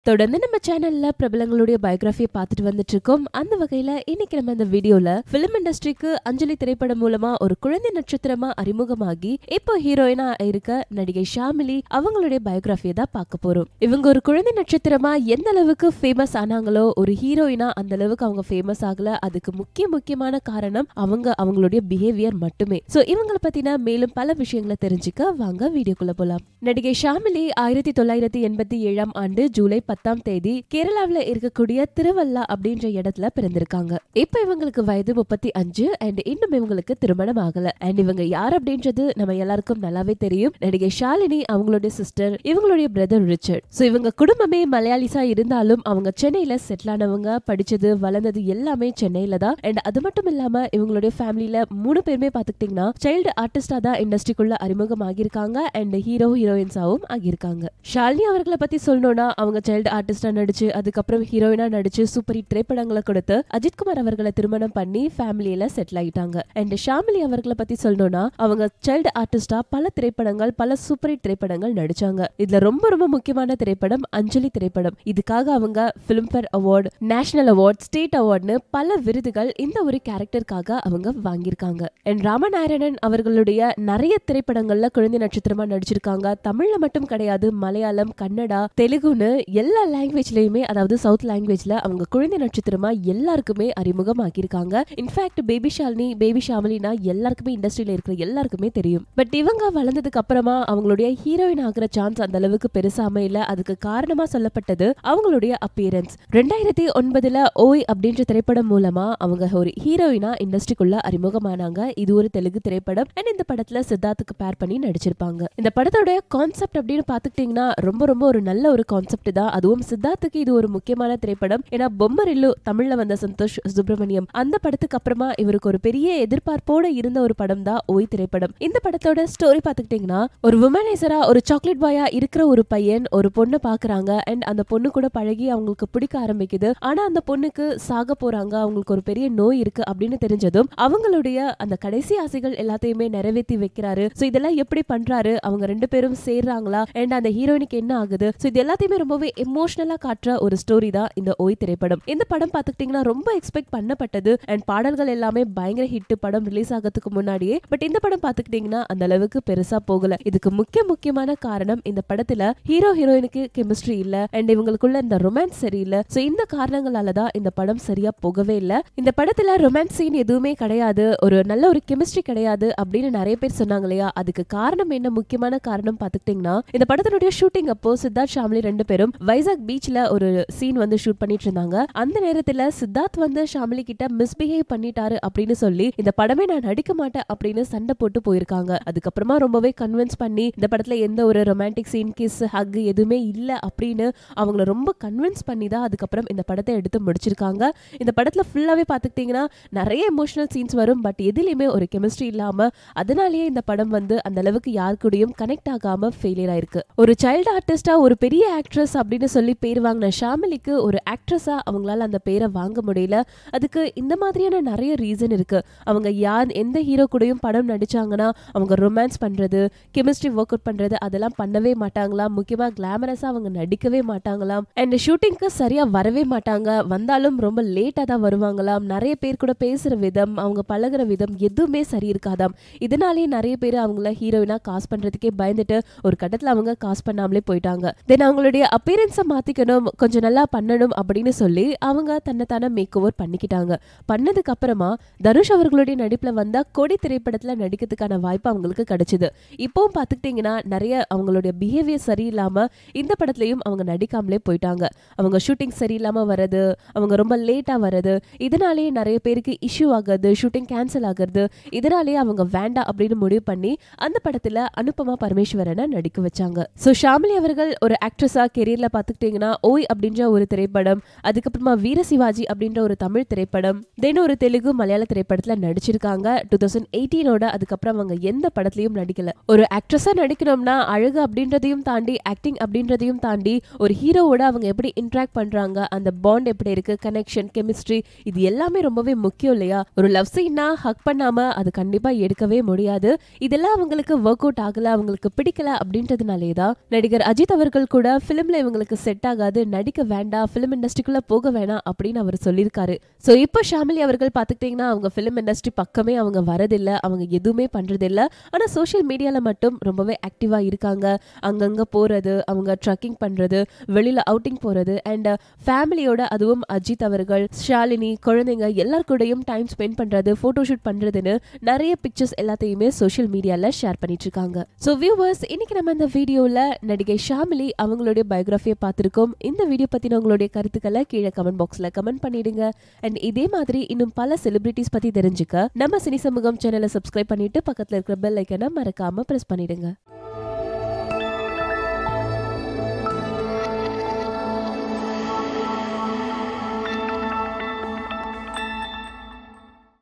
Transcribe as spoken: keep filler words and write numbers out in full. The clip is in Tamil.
தொடர்ந்து நம்ம சேனல்ல பிரபலங்களுடைய பயோகிராஃபியை பார்த்துட்டு வந்துட்டு இருக்கோம். அந்த வகையில இன்னைக்கு நம்ம இந்த வீடியோல பிலிம் இண்டஸ்ட்ரிக்கு அஞ்சலி திரைப்படம் மூலமா ஒரு குழந்தை நட்சத்திரமா அறிமுகமாகி இப்போ ஹீரோயினா இருக்க நடிகை ஷாமிலி அவங்களுடைய பயோகிராஃபியை தான் பார்க்க போறோம். இவங்க ஒரு குழந்தை நட்சத்திரமா எந்த அளவுக்கு ஃபேமஸ் ஆனாங்களோ ஒரு ஹீரோயினா அந்த அளவுக்கு அவங்க ஃபேமஸ் ஆகல. அதுக்கு முக்கிய முக்கியமான காரணம் அவங்க அவங்களுடைய பிஹேவியர் மட்டுமே. சோ இவங்களை பத்தின மேலும் பல விஷயங்களை தெரிஞ்சுக்க வாங்க வீடியோக்குள்ள போலாம். நடிகை ஷாமிலி ஆயிரத்தி தொள்ளாயிரத்தி எண்பத்தி ஏழாம் ஆண்டு ஜூலை பத்தாம் தேதி கேரளாவில இருக்கக்கூடிய திருவல்லா அப்படின்ற இடத்துல பிறந்திருக்காங்க. இப்ப இவங்களுக்கு வயது முப்பத்தி அஞ்சு அண்ட் இன்னும் இவங்களுக்கு திருமணம் ஆகல. அண்ட் இவங்க யார் அப்படின்றது நம்ம எல்லாருக்கும் நல்லாவே தெரியும். நடிகை ஷாலினி அவங்களுடைய சிஸ்டர், இவங்களுடைய பிரதர் ரிச்சர்ட். சோ இவங்க குடும்பமே மலையாளிஸா இருந்தாலும் அவங்க சென்னையில செட்டில் ஆனவங்க, படிச்சது வளர்ந்தது எல்லாமே சென்னையில தான். அண்ட் அது மட்டும் இல்லாம இவங்களுடைய ஃபேமிலியில மூணு பேருமே பாத்துக்கிட்டீங்கன்னா சைல்டு ஆர்டிஸ்டா தான் இண்டஸ்ட்ரிக்குள்ள அறிமுகம் ஆகியிருக்காங்க அண்ட் ஹீரோ ஹீரோயின்ஸாவும் ஆகியிருக்காங்க. ஷாலினி அவர்களை பத்தி சொல்லணும்னா அவங்க சைல்டு ஆர்டிஸ்டா நடிச்சு அதுக்கப்புறம் ஹீரோயினா நடிச்சு சூப்பர் ஹிட் திரைப்படங்களை கொடுத்து அஜித் குமார் அவர்களை திருமணம் பண்ணி ஃபேமிலியில செட்டில் ஆயிட்டாங்க. அண்ட் ஷாமிலி அவர்களை பத்தி சொல்லணும்னா அவங்க சைல்டு ஆர்டிஸ்டா பல திரைப்படங்கள் பல சூப்பர் ஹிட் திரைப்படங்கள் நடிச்சாங்க. இதுல ரொம்ப ரொம்ப முக்கியமான திரைப்படம் அஞ்சலி திரைப்படம். இதுக்காக அவங்க Filmfare award, national award, state அவார்ட்னு பல விருதுகள் இந்த ஒரு கேரக்டருக்காக அவங்க வாங்கியிருக்காங்க. அண்ட் ராமநாராயணன் அவர்களுடைய நிறைய திரைப்படங்கள்ல குழந்தை நட்சத்திரமா நடிச்சிருக்காங்க. தமிழ்ல மட்டும் கிடையாது, மலையாளம், கன்னடா, தெலுங்குன்னு எல்லா லாங்குவேஜ்லயுமே, அதாவது சவுத் லாங்குவேஜ்ல அவங்க குழந்தை நட்சத்திரமா எல்லாருக்குமே அறிமுகம் ஆகியிருக்காங்க. இன்ஃபேக்ட் பேபி ஷாலினி, பேபி ஷாமலினா எல்லாருக்குமே இண்டஸ்ட்ரியில இருக்கிற எல்லாருக்குமே தெரியும். பட் இவங்க வளர்ந்ததுக்கு அப்புறமா அவங்களுடைய ஹீரோயின் ஆகிற சான்ஸ் அந்த அளவுக்கு பெருசா அமையல. அதுக்கு காரணமா சொல்லப்பட்டது அவங்களுடைய அப்பியரன்ஸ். ரெண்டாயிரத்தி ஒன்பதுல ஓய் அப்படின்ற திரைப்படம் மூலமா அவங்க ஒரு ஹீரோயினா இண்டஸ்ட்ரிக்குள்ள அறிமுகமானாங்க. இது ஒரு தெலுங்கு திரைப்படம் அண்ட் இந்த படத்துல சித்தார்த்துக்கு பேர் பண்ணி நடிச்சிருப்பாங்க. இந்த படத்தோட கான்செப்ட் அப்படின்னு பாத்துக்கிட்டீங்கன்னா ரொம்ப ரொம்ப ஒரு நல்ல ஒரு கான்செப்ட் தான். அதுவும் சித்தார்த்துக்கு இது ஒரு முக்கியமான திரைப்படம். ஏன்னா பொம்மரில்லு தமிழ்ல வந்த சந்தோஷ் சுப்ரமணியம் அந்த படத்துக்கு அப்புறமா இவருக்கு ஒரு பெரிய எதிர்பார்ப்போட இருந்த ஒரு படம் தான் ஓய் திரைப்படம். இந்த படத்தோட ஸ்டோரி பாத்துக்கிட்டீங்கன்னா ஒரு வுமனைசரா ஒரு சாக்லேட் பாயா இருக்கிற ஒரு பையன் ஒரு பொண்ணை பாக்குறாங்க அண்ட் அந்த பொண்ணு கூட பழகி அவங்களுக்கு பிடிக்க ஆரம்பிக்குது. ஆனா அந்த பொண்ணுக்கு சாக போறாங்க, அவங்களுக்கு ஒரு பெரிய நோய் இருக்கு அப்படின்னு தெரிஞ்சதும் அவங்களுடைய அந்த கடைசி ஆசைகள் எல்லாத்தையுமே நிறைவேற்றி வைக்கிறாரு. சோ இதெல்லாம் எப்படி பண்றாரு, அவங்க ரெண்டு பேரும் சேர்றாங்களா அண்ட் அந்த ஹீரோயினுக்கு என்ன ஆகுது, சோ இது எல்லாத்தையுமே ரொம்பவே எமோஷனலா காட்டுற ஒரு ஸ்டோரி தான் இந்த ஓய் திரைப்படம். இந்த படம் பாத்துக்கிட்டீங்கன்னா ரொம்ப எக்ஸ்பெக்ட் பண்ணப்பட்டது அண்ட் பாடல்கள் எல்லாமே பயங்கர ஹிட் படம் ரிலீஸ் ஆகிறதுக்கு முன்னாடியே. பட் இந்த படம் பாத்துக்கிட்டீங்கன்னா அந்த அளவுக்கு பெருசா போகல. இதுக்கு முக்கிய முக்கியமான காரணம் இந்த படத்துல ஹீரோ ஹீரோயினுக்கு கெமிஸ்ட்ரி இல்ல அண்ட் இவங்களுக்குள்ள இந்த ரொமான்ஸ் சரியில்லை. சோ இந்த காரணங்களாலதான் இந்த படம் சரியா போகவே இல்ல. இந்த படத்துல ரொமான்ஸ் சீன் எதுவுமே கிடையாது, ஒரு நல்ல ஒரு கெமிஸ்ட்ரி கிடையாது அப்படின்னு நிறைய பேர் சொன்னாங்க இல்லையா. அதுக்கு காரணம் என்ன, முக்கியமான காரணம் பாத்துக்கிட்டீங்கன்னா இந்த படத்தினுடைய ஷூட்டிங் அப்போ சித்தார்த் ஷாமிலி ரெண்டு பேரும் வைசாக் பீச்ல ஒரு சீன் வந்து ஷூட் பண்ணிட்டு இருந்தாங்க. அந்த நேரத்துல சித்தார்த் வந்து ஷாமிலி கிட்ட மிஸ்பிஹேவ் பண்ணிட்டாரு அப்படின்னு சொல்லி இந்த படமே நான் நடிக்க மாட்டேன் அப்படின்னு சண்டை போட்டு போயிருக்காங்க. அதுக்கப்புறமா ரொம்பவே கன்வின்ஸ் பண்ணி இந்த படத்துல எந்த ஒரு ரொமான்டிக் சீன், கிஸ், ஹக் எதுவுமே இல்ல அப்படின்னு அவங்கள ரொம்ப கன்வின்ஸ் பண்ணி தான் அதுக்கப்புறம் இந்த படத்தை எடுத்து முடிச்சிருக்காங்க. இந்த படத்துல ஃபுல்லாவே பாத்துக்கிட்டீங்கன்னா நிறைய எமோஷனல் சீன்ஸ் வரும். பட் எதுலயுமே ஒரு கெமிஸ்ட்ரி இல்லாம அதனாலேயே இந்த படம் வந்து அந்த அளவுக்கு யாரு கூடயும் கனெக்ட் ஆகாம ஃபெயிலியர் ஆயிருக்கு. ஒரு சைல்டு ஆர்டிஸ்டா ஒரு பெரிய ஆக்ட்ரஸ் அப்படின்னு சொல்லி பேர் வாங்கின ஷாமிலிக்கு ஒரு ஆக்ட்ரஸா அவங்களால அந்த பேரை வாங்க முடியல. அதுக்கு இந்த மாதிரியான நிறைய ரீசன் இருக்கு. அவங்க யார் எந்த ஹீரோ கூடயும் படம் நடிச்சாங்கன்னா அவங்க ரொமான்ஸ் பண்றது, கெமிஸ்ட்ரி ஒர்க் அவுட் பண்றது அதெல்லாம் பண்ணவே மாட்டாங்களாம். முக்கியமா கிளாமரஸா அவங்க நடிக்கவே மாட்டாங்களாம். அண்ட் ஷூட்டிங்க்கு சரியா வரவே மாட்டாங்க, வந்தாலும் ரொம்ப லேட்டா தான் வருவாங்களாம். நிறைய பேர் கூட பேசுற விதம், அவங்க பழகுற விதம் எதுவுமே சரி இருக்காதாம். இதனாலேயே நிறைய பேர் அவங்கள ஹீரோயினா காஸ்ட் பண்றதுக்கே பயந்துட்டு ஒரு கட்டத்துல அவங்க காஸ்ட் பண்ணாமலே போயிட்டாங்க. தென் அவங்களுடைய அப்பியரன்ஸை மாத்திக்கணும், கொஞ்சம் நல்லா பண்ணணும் அப்படின்னு சொல்லி அவங்க தன்னைத்தானே மேக் ஓவர் பண்ணிக்கிட்டாங்க. பண்ணதுக்கு அப்புறமா தனுஷ் அவர்களுடைய நடிப்புல வந்த கொடி திரைப்படத்துல நடிக்கிறதுக்கான வாய்ப்பு அவங்களுக்கு கிடைச்சது. இப்பவும் பாத்துக்கிட்டீங்கன்னா நிறைய அவங்களுடைய பிஹேவியர் சரியில்லாம இந்த படத்துலயும் அவங்க நடிக்காமலே போயிட்டாங்க. அவங்க ஷூட்டிங் சரியில்லாம வர்றது, அவங்க ரொம்ப லேட்டா வர்றது, இதனாலேயே நிறைய பேருக்கு இஷ்யூ ஆகுது, ஷூட்டிங் கேன்சல் ஆகுறது. இதனாலேயே அவங்க வேண்டாம் அப்படின்னு முடிவு பண்ணி அந்த படத்துல அனுபமா பரமேஸ்வரனை நடிக்க வச்சாங்க. சோ ஷாமிலி அவர்கள் ஒரு ஆக்ட்ரஸா கெரியர்ல பாத்துக்கிட்டீங்கன்னா ஓய் அப்படின்ற ஒரு திரைப்படம், அதுக்கப்புறமா வீர சிவாஜி அப்படின்ற ஒரு தமிழ் திரைப்படம், தென் ஒரு தெலுங்கு மலையாள திரைப்படத்துல நடிச்சிருக்காங்க டூ தௌசண்ட் எயிட்டீனோட. அதுக்கப்புறம் அவங்க எந்த படத்துலயும் நடிக்கல. ஒரு ஆக்ட்ரஸா நடிக்கணும்னா அழகு அப்படின்றதையும் தாண்டி, ஆக்டிங் அப்படின்றதையும் தாண்டி ஒரு ஹீரோவோட அவங்க எப்படி இன்டராக்ட் பண்றாங்க, அந்த பாண்ட் எப்படி இருக்கு, கனெக்ஷன், கெமிஸ்ட்ரி, இது எல்லாமே ரொம்பவே முக்கியம் இல்லையா. ஒரு லவ் சீனா ஹக் பண்ணாம அது கண்டிப்பா எடுக்கவே முடியாது. இதெல்லாம் அவங்களுக்கு ஒர்க் அவுட் ஆகல, அவங்களுக்கு பிடிக்கல அப்படின்றதுனாலேதான் நடிகர் அஜித் அவர்கள் கூட பிலிம்ல இவங்களுக்கு செட் ஆகாது, நடிக்க வேண்டாம், பிலிம் இண்டஸ்ட்ரிக்குள்ள போக வேணாம் அப்படின்னு அவர் சொல்லியிருக்காரு. சோ இப்போ ஷாமிலி அவர்கள் பாத்துக்கிட்டீங்கன்னா அவங்க பிலிம் இண்டஸ்ட்ரி பக்கமே அவங்க வரதில்லை, அவங்க எதுவுமே பண்றதில்லை. ஆனா சோஷியல் மீடியால மட்டும் ரொம்பவே ஆக்டிவா இருக்காங்க. அங்கங்க போறது, அவங்க ட்ரக்கிங் பண்றது, வெளியில அவுட்டிங் போறது அண்ட் ஃபேமிலியோட, அதுவும் அஜித் அவர்கள், ஷாலினி, குழந்தைங்க எல்லார் கூடயும் டைம் ஸ்பெண்ட் பண்றது, போட்டோ ஷூட் பண்றதுன்னு நிறைய பிக்சர்ஸ் எல்லாத்தையுமே சோஷியல் மீடியால ஷேர் பண்ணிட்டு இருக்காங்க. சோ வியூவர்ஸ், இன்னைக்கு நம்ம இந்த வீடியோல நடிகை ஷாமிலி அவங்களுடைய பயோகிராஃபியை பார்த்திருக்கோம். இந்த வீடியோ பத்தின உங்களுடைய கருத்துக்களை கீழே கமெண்ட் பாக்ஸ்ல கமெண்ட் பண்ணிடுங்க. அண்ட் இதே மாதிரி இன்னும் பல செலிபிரிட்டிஸ் பத்தி தெரிஞ்சுக்க நம்ம சினி சமூகம் சேனலை சப்ஸ்கிரைப் பண்ணிட்டு பக்கத்துல இருக்கிற பெல் ஐக்கனை மறக்காம பிரஸ் பண்ணிடுங்க.